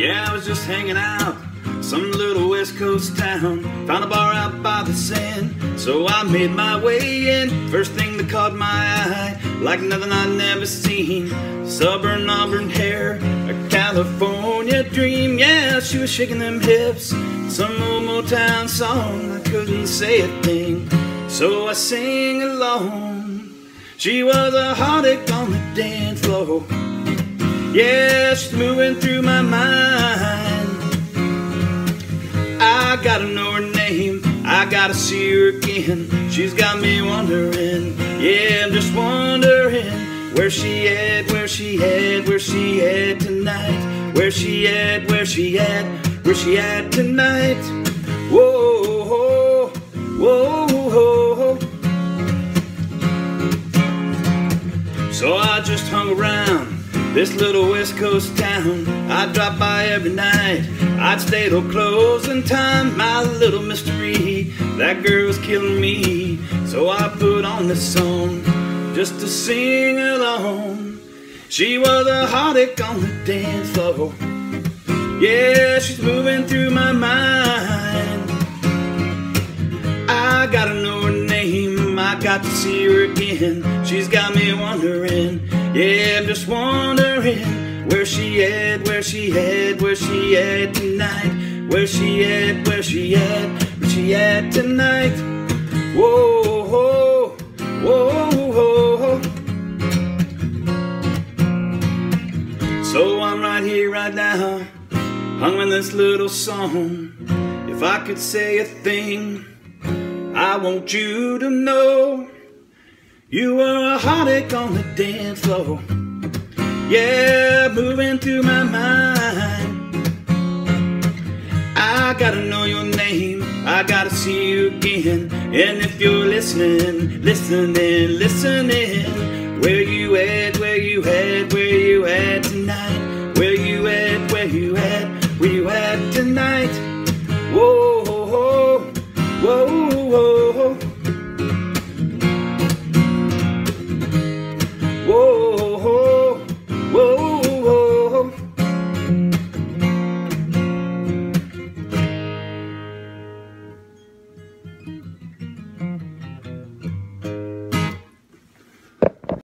Yeah, I was just hanging out, some little West Coast town. Found a bar out by the sand, so I made my way in. First thing that caught my eye, like nothing I'd never seen. Southern auburn hair, a California dream. Yeah, she was shaking them hips, some old Motown song. I couldn't say a thing, so I sang along. She was a heartache on the dance floor. Yeah, she's moving through my mind. I gotta know her name, I gotta see her again. She's got me wondering, yeah, I'm just wondering, where she at, where she at, where she at tonight? Where she at, where she at, where she at tonight? Whoa, whoa, whoa, whoa. So I just hung around this little West Coast town. I'd drop by every night, I'd stay till closing time. My little mystery, that girl was killing me. So I put on this song just to sing along. She was a heartache on the dance floor. Yeah, she's moving through my mind. I gotta know her name, I got to see her again. She's got me wondering, yeah, I'm just wondering, where she at, where she at, where she at tonight? Where she at, where she at, where she at tonight? Whoa, whoa, whoa, whoa. So I'm right here, right now, hung in this little song. If I could say a thing, I want you to know, you were a heartache on the dance floor. Yeah, moving through my mind. I gotta know your name, I gotta see you again. And if you're listening, listening, listening, where you at, where you at, where you at tonight? Where you at,